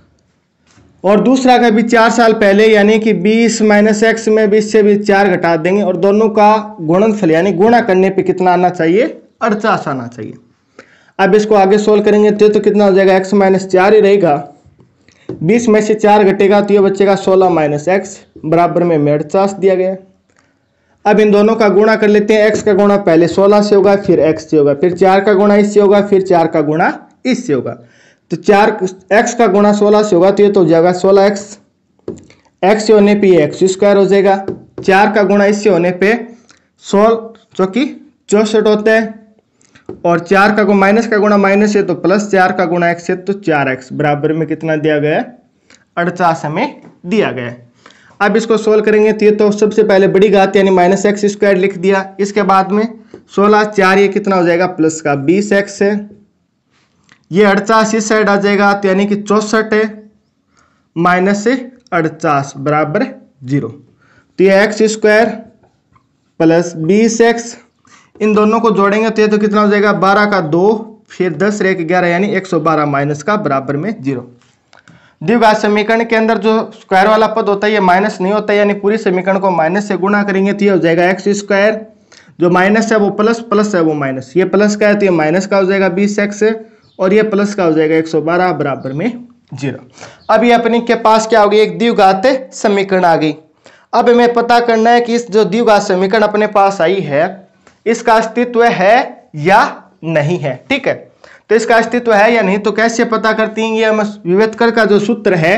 और दूसरा का भी चार साल पहले यानी कि बीस माइनस एक्स में बीस से भी चार घटा देंगे, और दोनों का गुणनफल यानी गुणा करने पे कितना आना चाहिए, अड़चास आना चाहिए। अब इसको आगे सोल्व करेंगे तो, तो कितना हो जाएगा, एक्स माइनस चार ही रहेगा, बीस में से चार घटेगा तो ये बचेगा सोलह माइनस एक्स, बराबर में में अड़चास दिया गया। अब इन दोनों का गुणा कर लेते हैं। एक्स का गुणा पहले सोलह से होगा, फिर एक्स से होगा, फिर चार का गुणा इससे होगा, फिर चार का गुणा इससे होगा। तो चार एक्स का गुणा सोलह से होगा तो ये तो हो जाएगा सोलह एक्स, एक्स से होने पे ये एक्स स्क्वायर हो जाएगा। चार का गुणा इससे होने पे सोलह चौकी चौसठ होता है, और चार का गुणा माइनस का गुणा माइनस है तो प्लस, चार का गुणा एक्स है तो चार एक्स, बराबर में कितना दिया गया है, अड़चास हमें दिया गया है। अब इसको सोल्व करेंगे तो ये तो सबसे पहले बड़ी घात यानी माइनस एक्स स्क्वायर लिख दिया। इसके बाद में सोलह चार ये कितना हो जाएगा प्लस का बीस एक्स है। ये अड़चास इस साइड आ जाएगा तो यानी कि चौसठ है माइनस से अड़चास बराबर जीरो। तो ये एक्स स्क्वायर प्लस बीस एक्स इन दोनों को जोड़ेंगे तो ये तो कितना हो जाएगा बारह का दो फिर दस रेख ग्यारह यानी एक सौ बारह माइनस का बराबर में जीरो। द्विघात समीकरण के अंदर जो स्क्वायर वाला पद होता है ये माइनस नहीं होता है यानी पूरी समीकरण को माइनस से गुणा करेंगे तो ये हो जाएगा एक्स स्क्वायर, जो माइनस है वो प्लस, प्लस है वो माइनस, ये प्लस का है तो ये माइनस का हो जाएगा बीस एक्स और ये प्लस का हो जाएगा एक सौ बारह बराबर में जीरो। अब ये अपने के पास क्या हो गई एक द्विघात समीकरण आ गई। अब हमें पता करना है कि इस जो द्विघात समीकरण अपने पास आई है इसका अस्तित्व है या नहीं है। ठीक है, तो इसका अस्तित्व है या नहीं तो कैसे पता करती हैं, ये हम विभेदकर का जो सूत्र है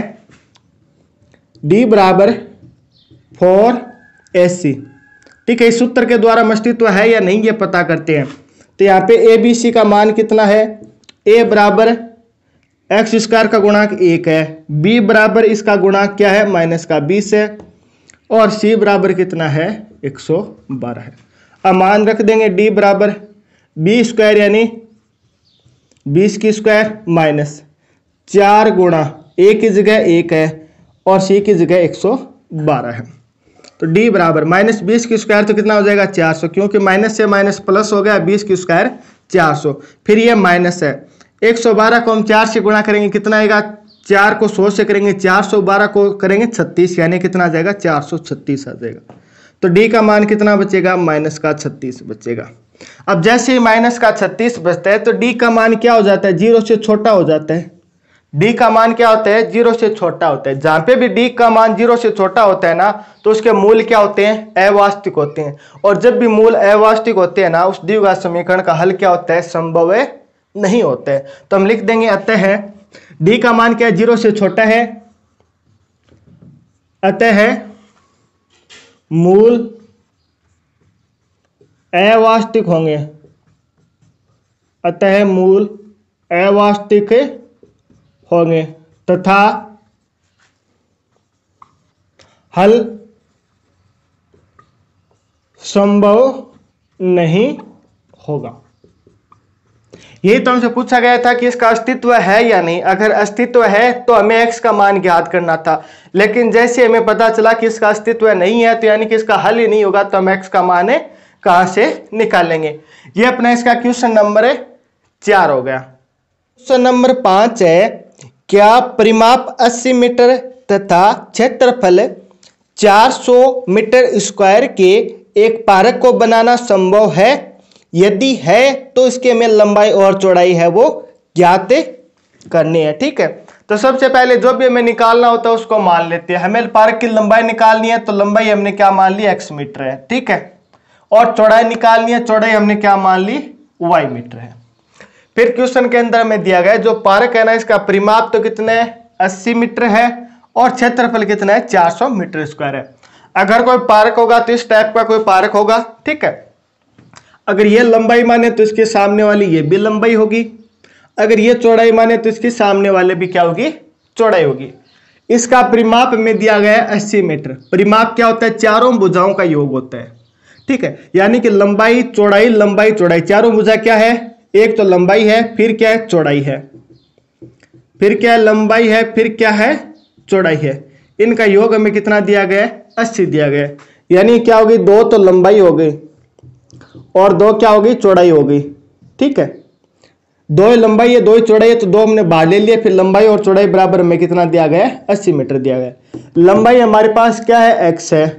d बराबर फोर एस सी। ठीक है, इस सूत्र के द्वारा हम अस्तित्व है या नहीं ये पता करते हैं। तो यहाँ पे ए बी सी का मान कितना है, a बराबर एक्स स्क्वायर का गुणांक एक है, b बराबर इसका गुणांक क्या है माइनस का बीस है और c बराबर कितना है एक सौ बारह है। अब मान रख देंगे d बराबर बी स्क्वायर यानी बीस की स्क्वायर माइनस चार गुणा ए की जगह एक है और सी की जगह एक सौ बारह है। तो d बराबर माइनस बीस की स्क्वायर तो कितना हो जाएगा चार सौ, क्योंकि माइनस से माइनस प्लस हो गया, बीस की स्क्वायर चार सौ, फिर ये माइनस है एक सौ बारह को हम चार से गुणा करेंगे कितना आएगा, चार को सौ से करेंगे चार सौ बारह को करेंगे छत्तीस यानी कितना आ जाएगा चार सौ छत्तीस आ जाएगा। तो d का मान कितना बचेगा माइनस का छत्तीस बचेगा। अब जैसे ही माइनस का छत्तीस बचता है तो d का मान क्या हो जाता है जीरो से छोटा हो जाता है। d का मान क्या होता है जीरो से छोटा होता है। जहां पे भी d का मान जीरो से छोटा होता है ना तो उसके मूल क्या होते हैं अवास्तविक होते हैं, और जब भी मूल अवास्तविक होते हैं ना उस द्विघात समीकरण का हल क्या होता है संभव नहीं होता है। तो हम लिख देंगे अतः है d का मान क्या है जीरो से छोटा है, अतः है मूल अवास्तविक होंगे, अतः मूल अवास्तविक होंगे तथा हल संभव नहीं होगा। यही तो हमसे पूछा गया था कि इसका अस्तित्व है या नहीं। अगर अस्तित्व है तो हमें x का मान ज्ञात करना था, लेकिन जैसे हमें पता चला कि इसका अस्तित्व नहीं है तो यानी कि इसका हल ही नहीं होगा तो हम x का मान कहां से निकालेंगे। ये अपना इसका क्वेश्चन नंबर चार हो गया। क्वेश्चन नंबर पांच है, क्या परिमाप अस्सी मीटर तथा क्षेत्रफल चार सौ मीटर स्क्वायर के एक पारक को बनाना संभव है? यदि है तो इसके में लंबाई और चौड़ाई है वो ज्ञात करनी है। ठीक है, तो सबसे पहले जो भी हमें निकालना होता है उसको मान लेते हैं। हमें पारक की लंबाई निकालनी है तो लंबाई हमने क्या मान ली एक्स मीटर है। ठीक है, और चौड़ाई निकालनी है, चौड़ाई हमने क्या मान ली वाई मीटर है। फिर क्वेश्चन के अंदर हमें दिया गया जो पारक है ना इसका परिमाप तो कितने अस्सी मीटर है और क्षेत्रफल कितना है चार सौ मीटर स्क्वायर है। अगर कोई पारक होगा तो इस टाइप का कोई पारक होगा। ठीक है, अगर ये लंबाई माने तो इसके सामने वाली ये भी लंबाई होगी, अगर ये चौड़ाई माने तो इसके सामने वाले भी क्या होगी चौड़ाई होगी। इसका परिमाप में दिया गया है अस्सी मीटर। परिमाप क्या होता है चारों भुजाओं का योग होता है। ठीक है, यानी कि लंबाई चौड़ाई लंबाई चौड़ाई, चारों भुजा क्या है एक तो लंबाई है फिर क्या है चौड़ाई है, फिर क्या है लंबाई है फिर क्या है चौड़ाई है। इनका योग हमें कितना दिया गया है अस्सी दिया गया है। यानी क्या होगी दो तो लंबाई हो गई और दो क्या होगी चौड़ाई हो गई। ठीक है, दो लंबाई है दो ही चौड़ाई है तो दो हमने बाहर ले लिया, फिर लंबाई और चौड़ाई बराबर में कितना दिया गया है अस्सी मीटर दिया गया है। लंबाई हमारे पास क्या है एक्स है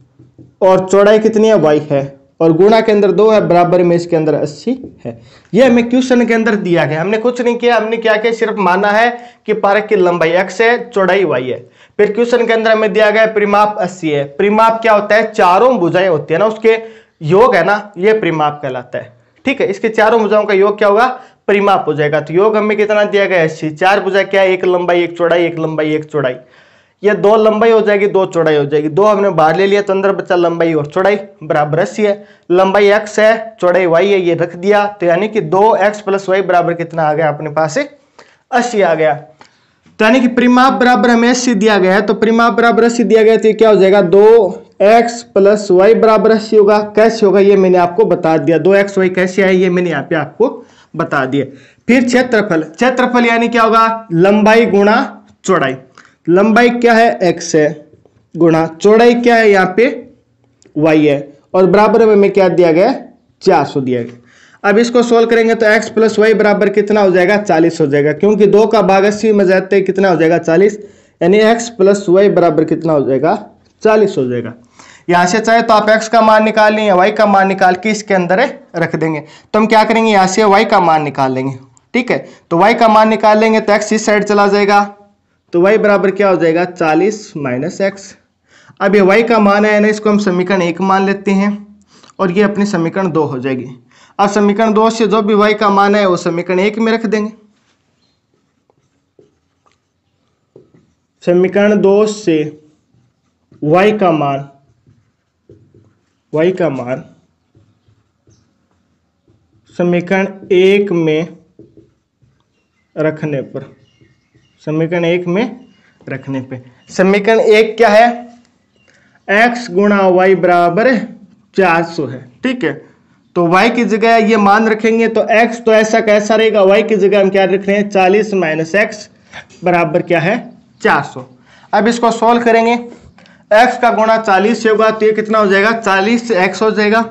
और चौड़ाई कितनी है वाई है और गुणा के अंदर दो है बराबर में इसके अंदर अस्सी है। ये हमें क्वेश्चन के अंदर दिया गया, हमने कुछ नहीं किया, हमने क्या किया सिर्फ माना है कि पारक की लंबाई एक्स है चौड़ाई वाई है। फिर क्वेश्चन के अंदर हमें दिया गया परिमाप अस्सी है। परिमाप क्या होता है चारों भुजाएं होती है ना उसके योग है ना ये परिमाप कहलाता है। ठीक है, इसके चारों भुजाओं का योग क्या होगा परिमाप हो जाएगा। तो योग हमें कितना दिया गया अस्सी, चार भुजा क्या है एक लंबाई एक चौड़ाई एक लंबाई एक चौड़ाई, ये दो लंबाई हो जाएगी दो चौड़ाई हो जाएगी, दो हमने बाहर ले लिया तो अंदर बचा लंबाई और चौड़ाई बराबर अस्सी है। लंबाई एक्स है चौड़ाई वाई है ये रख दिया तो यानी कि दो एक्स प्लस वाई बराबर कितना आ गया अपने पास अस्सी आ गया। तो यानी कि परिमाप बराबर हमें अस्सी दिया गया है, तो परिमाप बराबर अस्सी दिया गया, तो ये क्या हो जाएगा, दो एक्स प्लस वाई बराबर अस्सी होगा। कैसे होगा ये मैंने आपको बता दिया, दो एक्स वाई कैसे आए ये मैंने यहाँ पे आपको बता दिया। फिर क्षेत्रफल, क्षेत्रफल यानी क्या होगा, लंबाई गुणा चौड़ाई। लंबाई क्या है, एक्स है, गुणा चौड़ाई क्या है, यहाँ पे वाई है, और बराबर में हमें क्या दिया गया, चार सौ दिया गया। अब इसको सोल्व करेंगे तो x प्लस वाई बराबर कितना हो जाएगा, चालीस हो जाएगा, क्योंकि दो का भाग अस्सी में जाते हैं कितना हो जाएगा, चालीस, यानी x प्लस वाई बराबर कितना हो जाएगा, चालीस हो जाएगा। यहाँ से चाहे तो आप x का मान निकाल लें या y का मान निकाल के इसके अंदर रख देंगे। तो हम क्या करेंगे, यहाँ से y का मान निकाल लेंगे, ठीक है। तो y का मान निकाल लेंगे तो x इस साइड चला जाएगा, तो y बराबर क्या हो जाएगा, चालीस माइनस एक्स। अब ये y का मान है ना, इसको हम समीकरण एक मान लेते हैं और ये अपनी समीकरण दो हो जाएगी। अब समीकरण दो से जो भी y का मान है वो समीकरण एक में रख देंगे। समीकरण दो से y का मान y का मान समीकरण एक में रखने पर, समीकरण एक में रखने पे समीकरण एक क्या है, x गुणा वाई बराबर चार सौ है, ठीक है। तो y की जगह ये मान रखेंगे तो x तो ऐसा कैसा रहेगा, y की जगह हम क्या रख रहे हैं, चालीस माइनस एक्स बराबर क्या है, चार सौ। अब इसको सोल्व करेंगे, x का गुणा चालीस से होगा तो ये कितना हो जाएगा, चालीस एक्स हो जाएगा,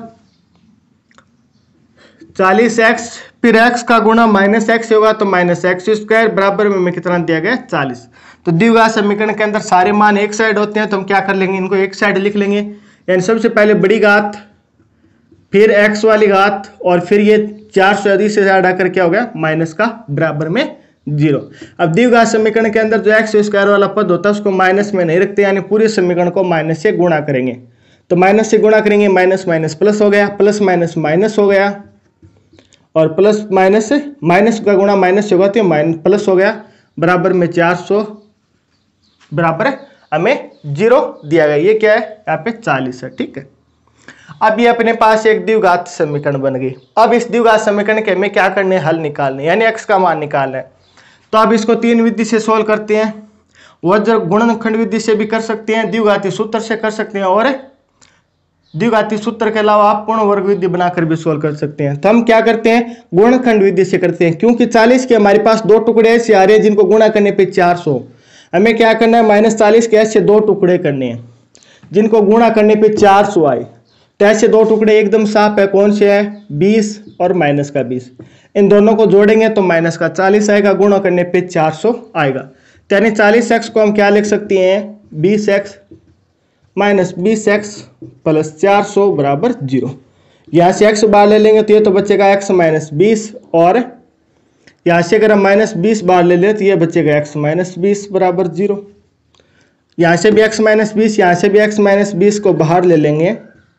चालीस एक्स, फिर x का गुणा माइनस एक्स होगा तो माइनस एक्स स्क्वायर बराबर में हमें कितना दिया गया, चालीस। तो दिए हुए समीकरण के अंदर सारे मान एक साइड होते हैं, तो हम क्या कर लेंगे, इनको एक साइड लिख लेंगे, यानी सबसे पहले बड़ी घात, फिर x वाली घात, और फिर ये चार सौ अधिक से ज्यादा कर क्या हो गया, माइनस का बराबर में जीरो। अब दिए गए समीकरण के अंदर जो एक्स स्क्वायर वाला पद होता है उसको माइनस में नहीं रखते, यानी पूरे समीकरण को माइनस से गुणा करेंगे। तो माइनस से गुणा करेंगे, माइनस माइनस प्लस हो गया, प्लस माइनस माइनस हो गया, और प्लस माइनस से माइनस का गुणा माइनस से होगा तो माइनस प्लस हो गया, बराबर में चार सौ बराबर हमें जीरो दिया गया। ये क्या है, यहाँ पे चालीस है, ठीक है। अब ये अपने पास एक द्विघात समीकरण बन गई। अब इस द्विघात समीकरण के हमें क्या करने, हल निकालने, यानी x का मान निकालना है। तो अब इसको तीन विधि से सोल्व करते हैं, वज्र गुणनखंड विधि से भी कर सकते हैं, द्विघाती सूत्र से कर सकते हैं, और द्विघाती सूत्र के अलावा आप पूर्ण वर्ग विधि बनाकर भी सोल्व कर सकते हैं। तो हम क्या करते हैं, गुणनखंड विधि से करते हैं, क्योंकि चालीस के हमारे पास दो टुकड़े ऐसे आ रहे हैं जिनको गुणा करने पे चार सौ, हमें क्या करना है, माइनस चालीस के ऐसे दो टुकड़े करने हैं जिनको गुणा करने पे चार सौ आए। तो ऐसे दो टुकड़े एकदम साफ है, कौन से है, बीस और माइनस का बीस, इन दोनों को जोड़ेंगे तो माइनस का चालीस आएगा, गुणा करने पे चार सौ आएगा। तो यानी चालीस एक्स को हम क्या लिख सकते हैं, बीस एक्स माइनस बीस एक्स प्लस चार सौ बराबर जीरो। यहाँ से एक्स बाहर ले लेंगे तो ये तो बचेगा एक्स माइनस बीस, और यहाँ से अगर हम माइनस बीस बाहर ले लें तो ये बचेगा एक्स माइनस बीस बराबर जीरो। यहाँ से भी एक्स माइनस बीस, यहाँ से भी एक्स माइनस बीस को बाहर ले लेंगे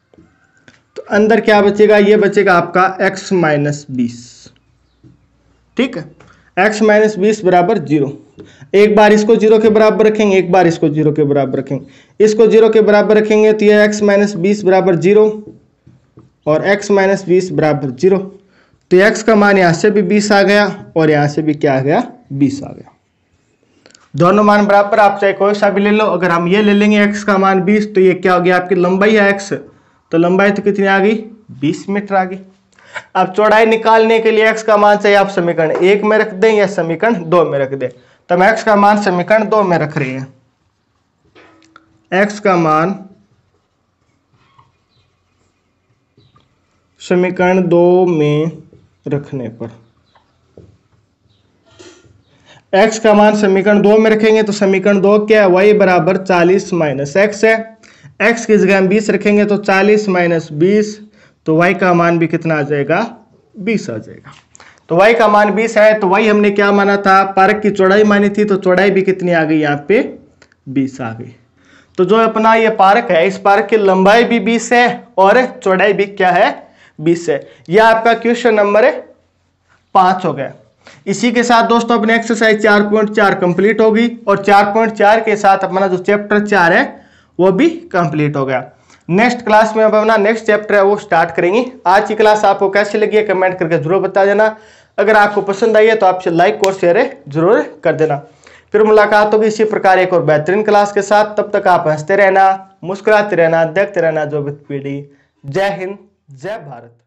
तो अंदर क्या बचेगा, ये बचेगा आपका x माइनस बीस, ठीक है, x माइनस बीस बराबर जीरो। एक बार इसको जीरो के बराबर रखेंगे, एक बार इसको जीरो के बराबर रखेंगे, इसको जीरो के बराबर रखेंगे तो ये x माइनस बीस बराबर जीरो और x माइनस बीस बराबर जीरो। तो x का मान यहाँ से भी बीस आ गया और यहाँ से भी क्या आ गया, बीस आ गया। दोनों मान बराबर, आप चाहे कोई सा भी ले लो। अगर हम ये ले लेंगे x का मान बीस तो ये क्या हो गया, आपकी लंबाई है x, तो लंबाई तो कितनी आ गई, बीस मीटर आ गई। अब चौड़ाई निकालने के लिए x का मान चाहिए, आप समीकरण एक में रख दें या समीकरण दो में रख दें। तो हम x का मान समीकरण दो में रख रहे हैं, x का मान समीकरण दो में रखने पर, x का मान समीकरण दो में रखेंगे तो समीकरण दो क्या है, y बराबर चालीस माइनस एक्स है, x की जगह हम बीस रखेंगे तो चालीस माइनस बीस, तो y का मान भी कितना आ जाएगा, बीस आ जाएगा। तो y का मान बीस है, तो y हमने क्या माना था, पारक की चौड़ाई मानी थी, तो चौड़ाई भी कितनी आ गई, यहाँ पे बीस आ गई। तो जो अपना ये पारक है, इस पारक की लंबाई भी बीस है और चौड़ाई भी क्या है, बीस है। यह आपका क्वेश्चन नंबर पांच हो गया। इसी के साथ दोस्तों अपने एक्सरसाइज चार पॉइंट चार कंप्लीट होगी और चार पॉइंट चार के साथ अपना जो चैप्टर चार है वो भी कंप्लीट हो गया। नेक्स्ट क्लास में अब अपना नेक्स्ट चैप्टर है वो स्टार्ट करेंगे। आज की क्लास आपको कैसी लगी है कमेंट करके जरूर बता देना। अगर आपको पसंद आई है तो आपसे लाइक और शेयर जरूर कर देना। फिर मुलाकात होगी इसी प्रकार एक और बेहतरीन क्लास के साथ। तब तक आप हंसते रहना, मुस्कुराते रहना, देखते रहना जो विथ पीडी। जय हिंद, जय भारत।